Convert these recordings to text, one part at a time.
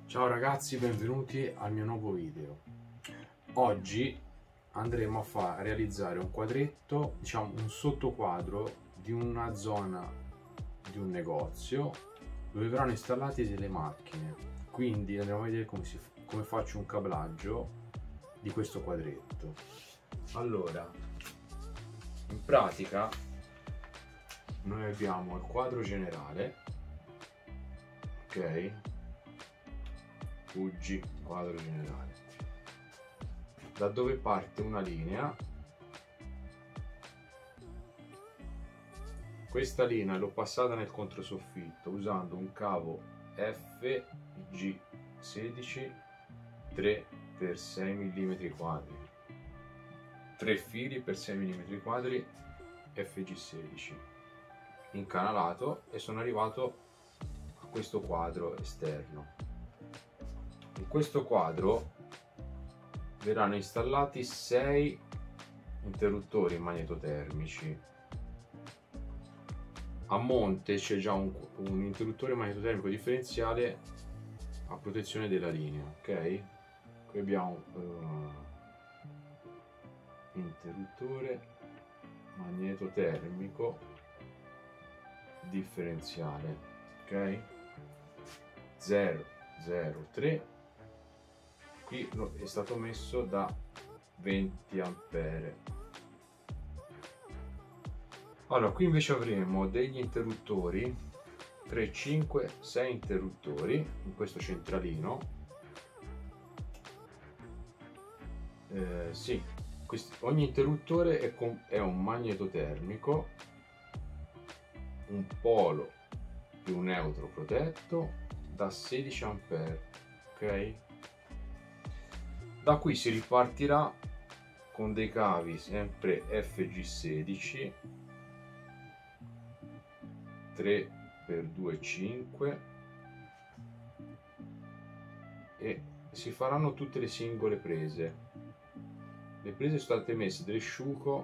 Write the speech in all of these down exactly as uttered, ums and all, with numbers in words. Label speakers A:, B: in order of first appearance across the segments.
A: Ciao ragazzi, benvenuti al mio nuovo video. Oggi andremo a far realizzare un quadretto, diciamo un sottoquadro di una zona di un negozio dove verranno installate delle macchine. Quindi andremo a vedere come, si, come faccio un cablaggio di questo quadretto. Allora, in pratica noi abbiamo il quadro generale, ok? Fuggi quadro generale, da dove parte una linea. Questa linea l'ho passata nel controsoffitto usando un cavo F G sedici tre per sei millimetri quadri, tre fili per sei millimetri quadri F G sedici incanalato, e sono arrivato a questo quadro esterno. In questo quadro verranno installati sei interruttori magnetotermici. A monte c'è già un, un interruttore magnetotermico differenziale a protezione della linea, ok? Qui abbiamo uh, interruttore magnetotermico differenziale, ok? zero zero tre. Qui è stato messo da venti ampere. Allora, qui invece avremo degli interruttori, tre, cinque, sei interruttori in questo centralino. Eh, sì, questi, ogni interruttore è, con, è un magnetotermico, un polo più un neutro protetto da sedici ampere, ok? Da qui si ripartirà con dei cavi sempre F G sedici tre per due cinque e si faranno tutte le singole prese. Le prese sono state messe delle sciuco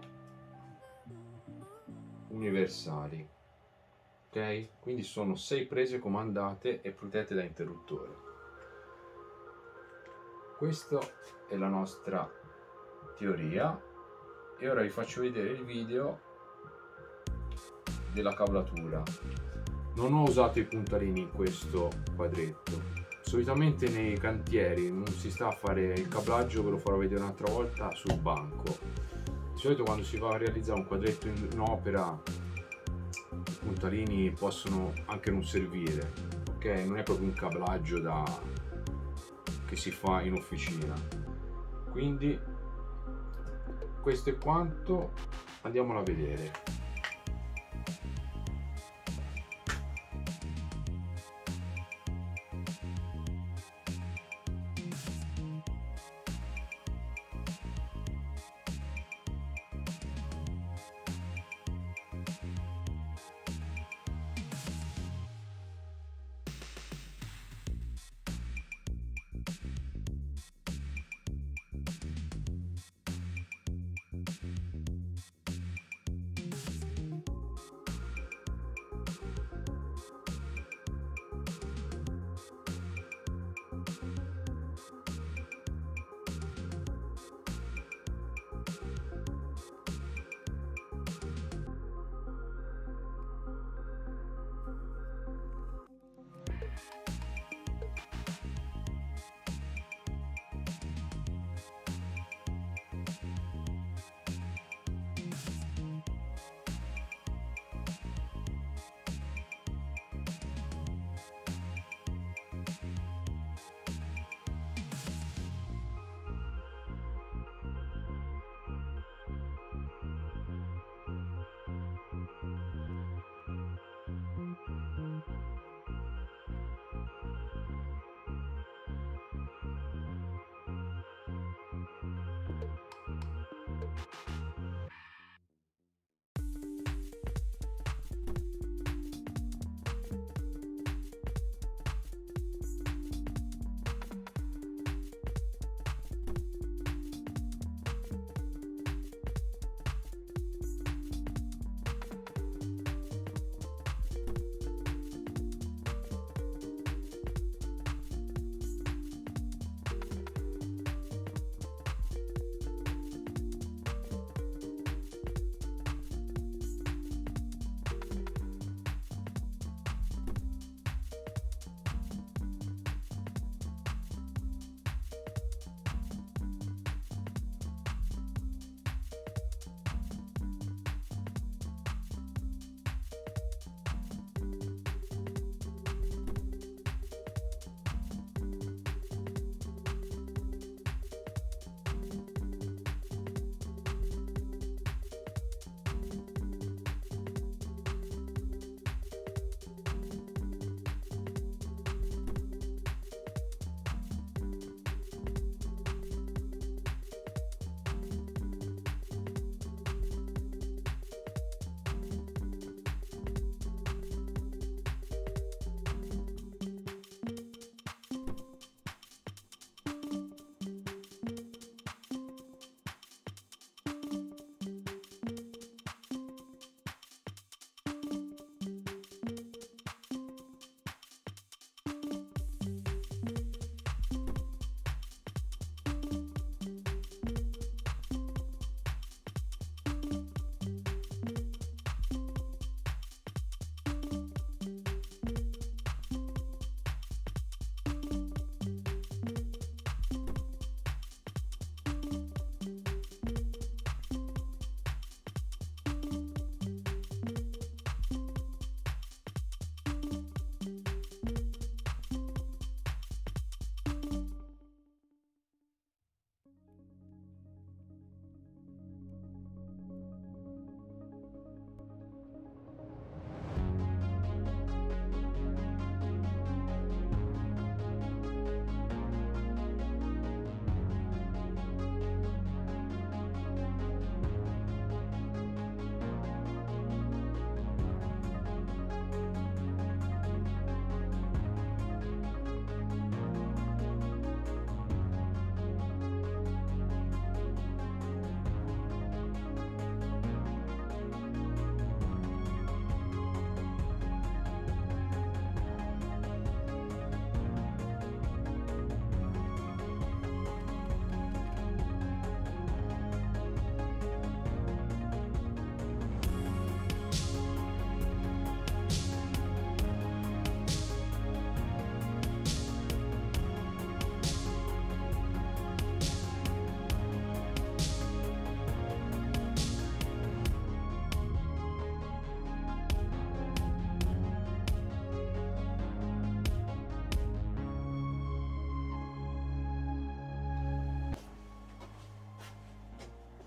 A: universali, ok? Quindi sono sei prese comandate e protette da interruttore. Questa è la nostra teoria e ora vi faccio vedere il video della cablatura. Non ho usato i puntalini in questo quadretto. Solitamente nei cantieri non si sta a fare il cablaggio, ve lo farò vedere un'altra volta, sul banco. Di solito quando si va a realizzare un quadretto in opera i puntalini possono anche non servire, ok? Non è proprio un cablaggio da che si fa in officina. Quindi questo è quanto, andiamolo a vedere.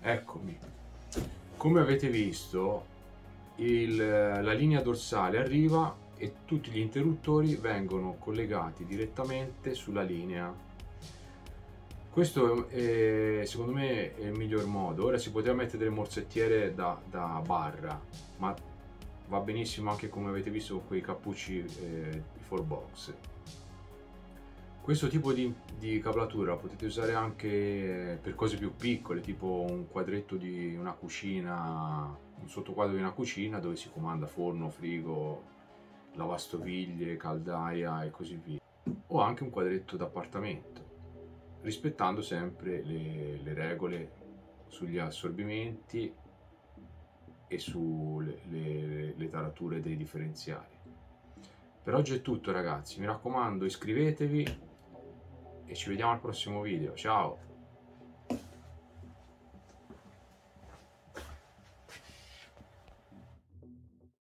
A: Eccomi. Come avete visto, il, la linea dorsale arriva e tutti gli interruttori vengono collegati direttamente sulla linea. Questo è, secondo me, è il miglior modo. Ora si poteva mettere delle morsettiere da, da barra, ma va benissimo anche, come avete visto, con quei cappucci eh, four box. Questo tipo di, di cablatura potete usare anche per cose più piccole, tipo un quadretto di una cucina, un sottoquadro di una cucina dove si comanda forno, frigo, lavastoviglie, caldaia e così via. O anche un quadretto d'appartamento, rispettando sempre le, le regole sugli assorbimenti e sulle le, le tarature dei differenziali. Per oggi è tutto, ragazzi, mi raccomando, iscrivetevi e ci vediamo al prossimo video. Ciao!